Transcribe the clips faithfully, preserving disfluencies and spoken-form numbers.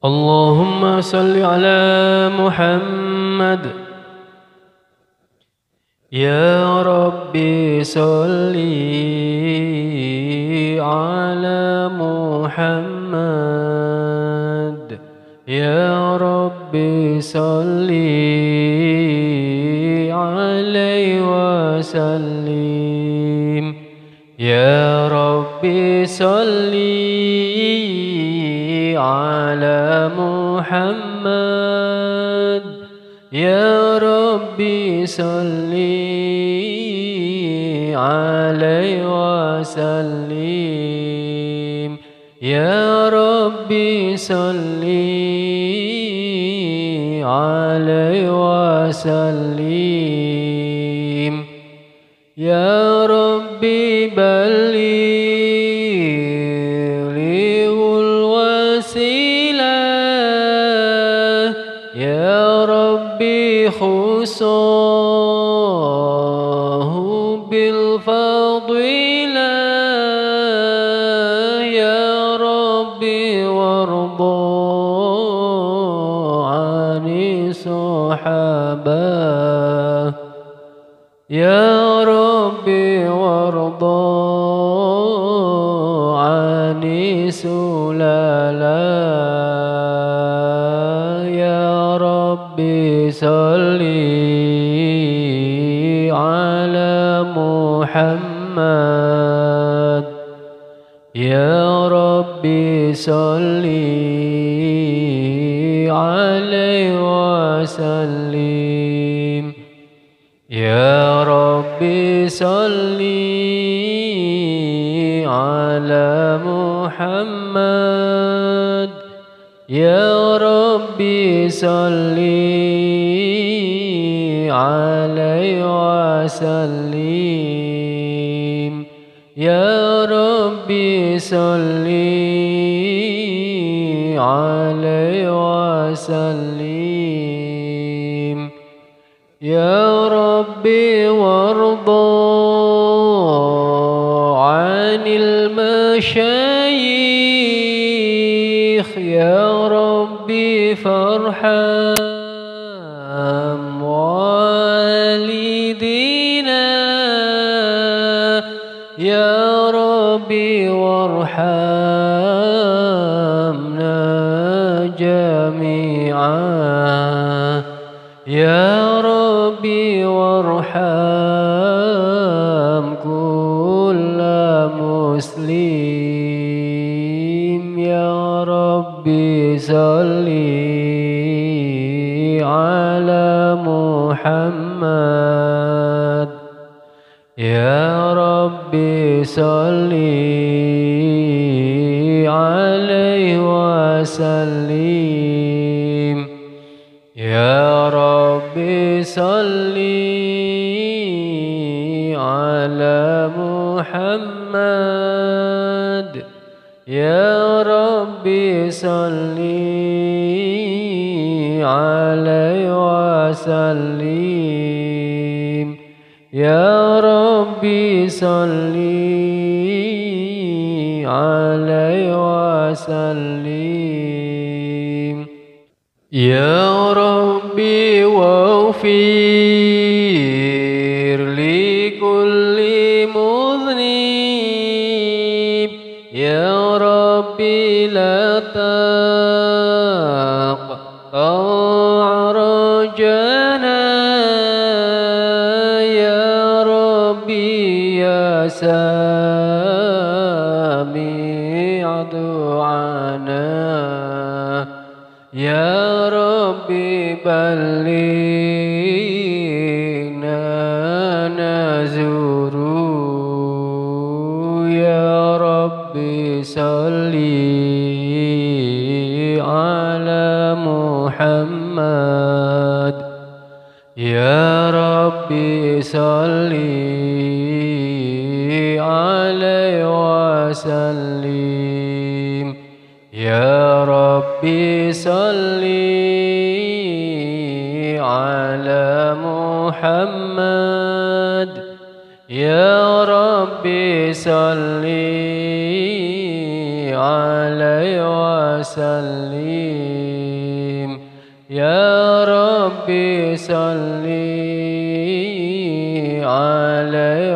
اللهم صل على محمد. يا ربي صل على محمد. يا ربي صل عليه وسلم. يا ربي صل على محمد. يا ربي صل عليه وسلم. يا ربي صل عليه وسلم. يا ربي بلغ لي الوسيلة. يا ربي خصه بالفضيلة. يا ربي وارضى عن الصحابة. يا ربي وارضى عن السلالة. يا ربي صل على محمد. يا ربي صل عليه وسلم. يا ربي صل على محمد. يا ربي صل عليه وسلم. يا ربي صل عليه وسلم. يا ربي وارضى عن المشايخ. يا ربي فارحم والدينا. يا ربي وارحمنا جميعا. يا ربي وارحم كل مسلم. يا ربي صل على محمد. يا ربي صل عليه وسلم. يا ربي صل على محمد. يا ربي صل عليه وسلم. يا ربي صل عليه وسلم. يا ربي واغفر لكل مذنب. يا ربي لا تقطع رجانا. يا ربي يا سامع دعانا. يا ربي بلغنا نزور. يا ربي صل على محمد. يا ربي صل عليه وسلم. يا ربي صل على محمد. يا ربي صل عليه عليه وسلم يا ربي صل عليه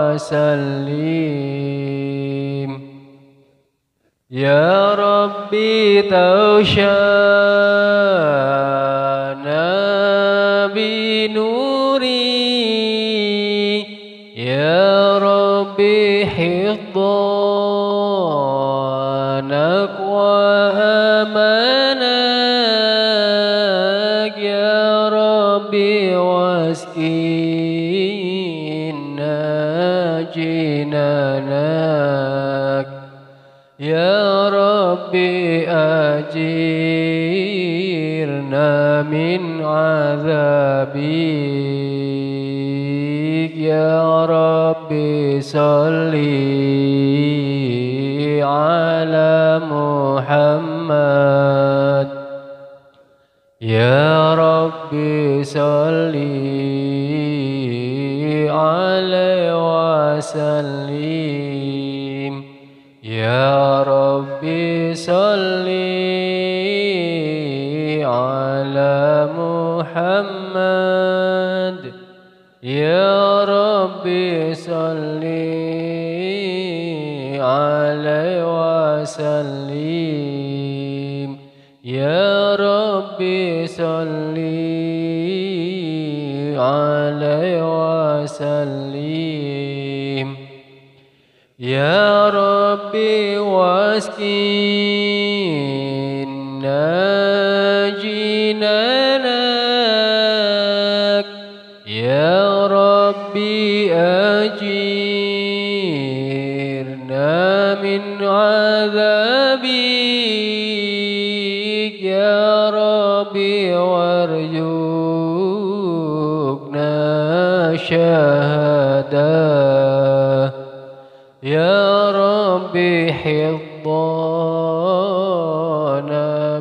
وسلم يا ربي توشانا بنوري يا ربي حفظانك وأمانك يا ربي واسقينا جنانك يا ربي أجيرنا من عذابك يا ربي صل على محمد يا ربي صل عليه وسلم يا ربي صل على محمد يا ربي صل عليه وسلم يا ربي صل عليه وسلم يا ربي واسقنا جنانك يا ربي أجيرنا من عذابك يا ربي وارزقنا شهادة يا ربي حفظنا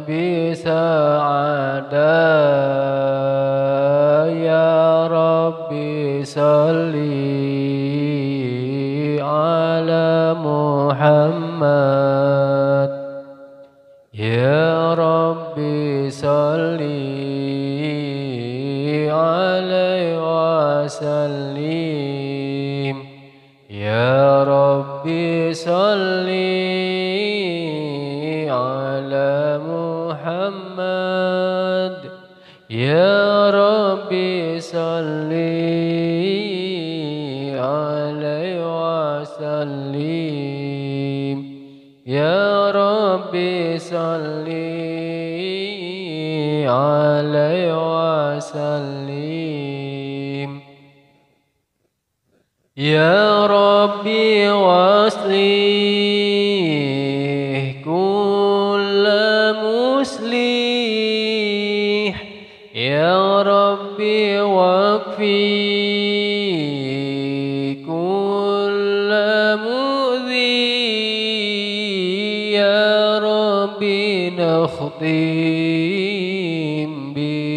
بسعادة يا ربي صل على محمد يا ربي صل عليه وسلم يا ربي صل على محمد يا ربي صل عليه وسلم يا ربي صل عليه وسلم يا ربي واصلح كل مصلح يا ربي واكفي كل مؤذي يا ربي نختم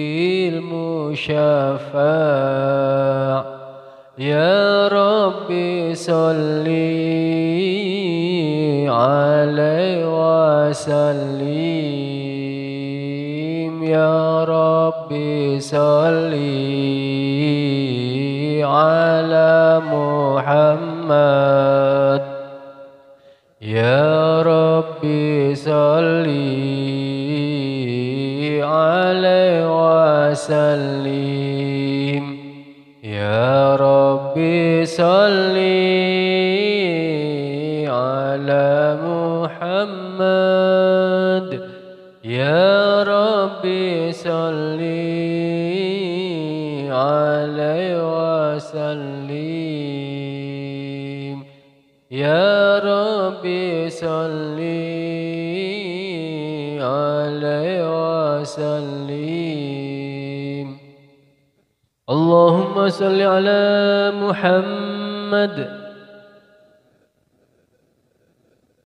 بالمشفع يا ربي صل عليه وسلم يا ربي صل على محمد يا ربي صل عليه وسلم يا ربي صل على محمد يا ربي صل عليه وسلم يا ربي صل عليه وسلم اللهم صل على محمد